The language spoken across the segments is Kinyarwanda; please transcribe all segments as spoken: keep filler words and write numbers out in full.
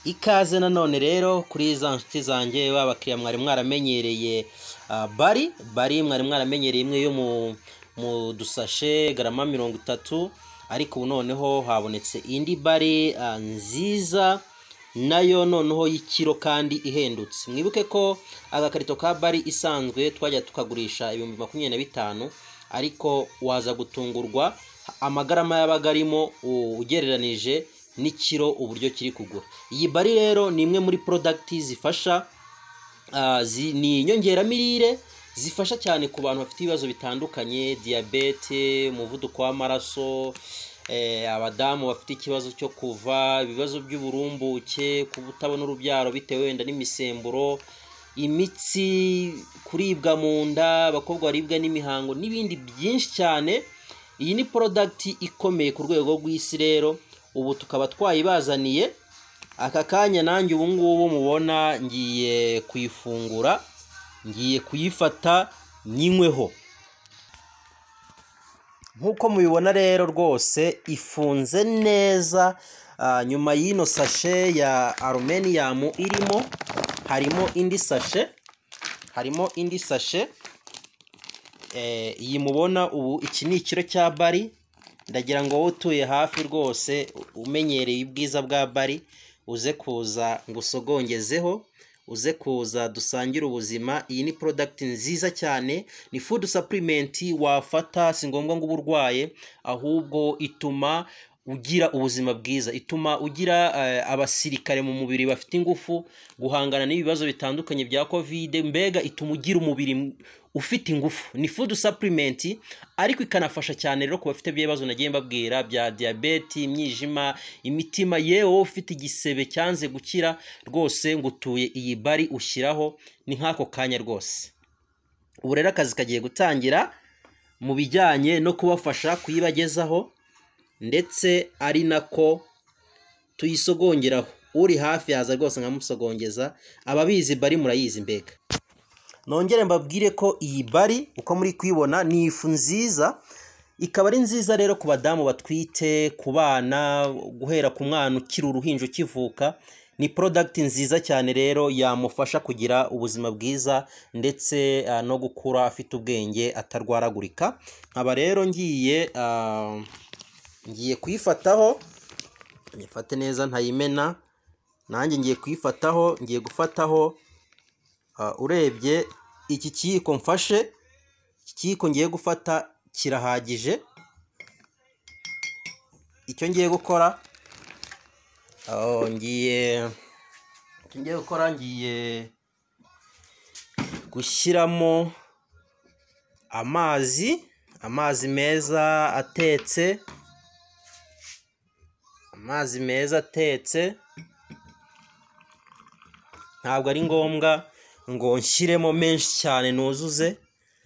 Ikaze nanone rero kuri za nshuti zanjye babakiriya mwari mwaramenyereye bari bari mwari mwaramenyereye imwe yo mu mu dusashe garama mirongo itatu, ariko noneho habonetse indi bari nziza nayo noneho y'ikiro kandi ihendutse. Mwibuke ko agakarito ka bari isanzwe twajya tukagurisha ibihumbi makumyabiri na bitanu, ariko waza gutungurwa amagarama y'abagarimo ugereranije n'ikiro uburyo kiri kugura. Iyi bari rero ni imwe muri product zifasha uh, zi, ni inyongera mirire zifasha cyane ku bantu bafite ibibazo bitandukanye, diabete, umuvuduko w'amaraso, eh, abadamu bafite ikibazo cyo kuva, ibibazo by'uburumbuke, kubutabona urubyaro bitewe wenda n'imisemburo, imitsi, kuribwa mu nda, abakobwa baribwa n'imihango n'ibindi byinshi cyane. Iyi ni product ikomeye ku rwego rw'isi rero, ubu tukaba twayibazaniye. Aka kanya nanjye ubu ngubu mubona ngiye kuyifungura, ngiye kuyifata nyinyweho. Nkuko mubibona rero rwose ifunze neza. Uh, nyuma y'ino sashe ya aluminium irimo harimo indi sashe harimo indi sashe eh iyi mubona ubu iki ni ikiro cya bari. Ndagira ngo wowe utuye hafi rwose umenyereye ubwiza bwa bari uze kuza ngusogongezeho, uze kuza dusangire ubuzima. Iyi ni product nziza cyane, ni food supplement wafata, si ngombwa ngo uburwaye, ahubwo ituma ugira ubuzima bwiza, ituma ugira uh, abasirikare mu mubiri bafite ingufu guhangana n'ibibazo bitandukanye bya covid. Mbega ituma ugira umubiri ufite ingufu. Ni food supplement ariko ikanafasha cyane rero ku bafite ibibazo nagiye mbabwira bya diabete, imyijima, imitima, yewe ufite igisebe cyanze gukira rwose ngutuye iyi bari ushyiraho ni nkako kanya rwose. Ubu rero akazi kagiye gutangira mu bijyanye no kubafasha kuyibagezaho, ndetse ari nako tuyisogongeraho. Uri hafi yaza rwose nkamusogongeza, ababizi bari murayizi. Mbega nongere mbabwire ko iyi bari uko muri kwibona ni ifu nziza, ikaba ari nziza rero ku badamu batwite, ku bana, guhera ku mwana ukiri uruhinja ukivuka. Ni product nziza cyane rero yamufasha kugira ubuzima bwiza ndetse uh, no gukura afite ubwenge atarwaragurika. Nkaba rero ngiye uh, ngiye kuyifataho, nyifate neza ntayimena. Nanjye ngiye kuyifataho, ngiye gufataho uh, urebye iki kiyiko mfashe, iki kiyiko ngiye gufata kirahagije. Icyo ngiye gukora oh ngiye ngiye gukora ngiye gushyiramo amazi amazi meza atetse amazi meza atetse ntabwo ari ngombwa ngo nshyiremo menshi cyane nuzuze,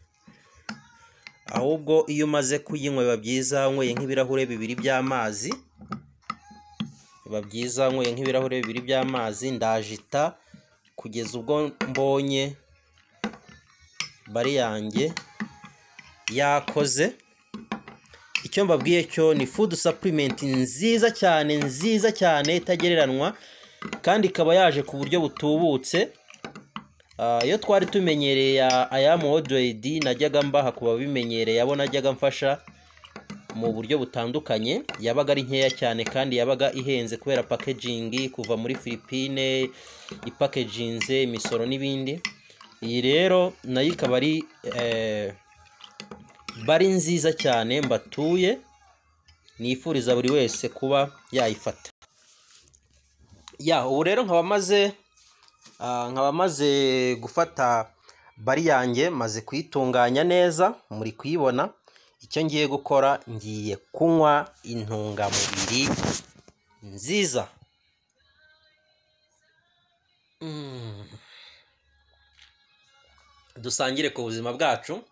ahubwo iyo umaze kuyinywa biba byiza unyweye nk'ibirahure bibiri by'amazi. Biba byiza unyweye nk'ibirahure bibiri by'amazi. Ndajita kugeza ubwo mbonye bari yanjye yakoze. Icyo mbabwiye cyo ni food supplement nziza cyane nziza cyane itagereranwa, kandi ikaba yaje ku buryo butubutse. Uh, iyo twari tumenyereye aya modroid najyaga mbaha kuba bimenyereye, abo najyaga mfasha mu buryo butandukanye, yabaga ari nkeya cyane kandi yabaga ihenze kubera packaging kuva muri Philippine, ipackaginze imisoro n'ibindi. Iyi rero nayo ikaba ari eh, bari nziza cyane mbatuye, nifuriza buri wese kuba yayifata. Ya ubu rero nkaba maze uh, nkaba maze gufata bari yanjye, maze kuyitunganya neza, muri kuyibona. Icyo ngiye gukora ngiye kunywa intungamubiri nziza. Mm. Dusangire ku buzima bwacu.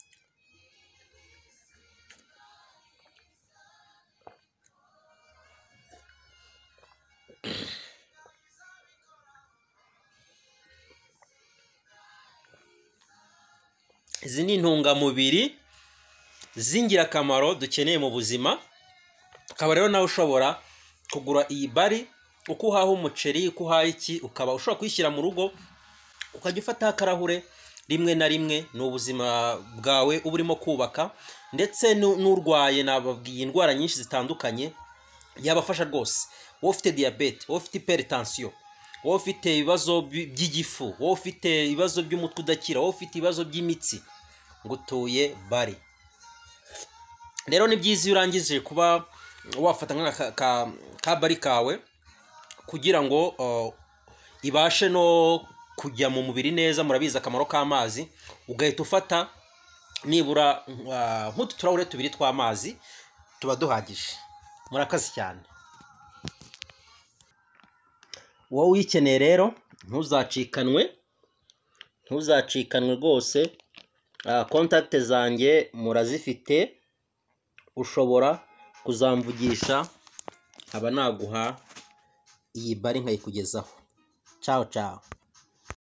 Izi ni intungamubiri z'ingirakamaro dukeneye mu buzima. Akaba rero nawe ushobora kugura iyi bari uko uhaha umuceri, uko uhaha iki, ukaba ushobora kuyishyira mu rugo ukajya ufataho akarahure rimwe na rimwe. Ni ubuzima bwawe uba urimo kubaka, ndetse n'urwaye nababwiye indwara nyinshi zitandukanye yabafasha rwose. Wowe ufite diyabete, wowe ufite hypertension, wowe ufite ibibazo by'igifu, wowe ufite ibibazo by'umutwe udakira, wowe ufite ibibazo by'imitsi, ngutuye Barley. Rero ni byiza iyo urangije kuba wafata nka ka Barley kawe kugira ngo ibashe no kujya mu mubiri neza. Murabizi akamaro k'amazi, ugahita ufata nibura nk'utu turahure tubiri tw'amazi tuba duhagije. Murakazi cyane. Wowe uyikeneye rero ntuzacikanwe, ntuzacikanwe rwose. Contact zanjye murazifite, ushobora kuzamvugisha aba naguha iyi Barley nkayikugezaho. Ciao ciao.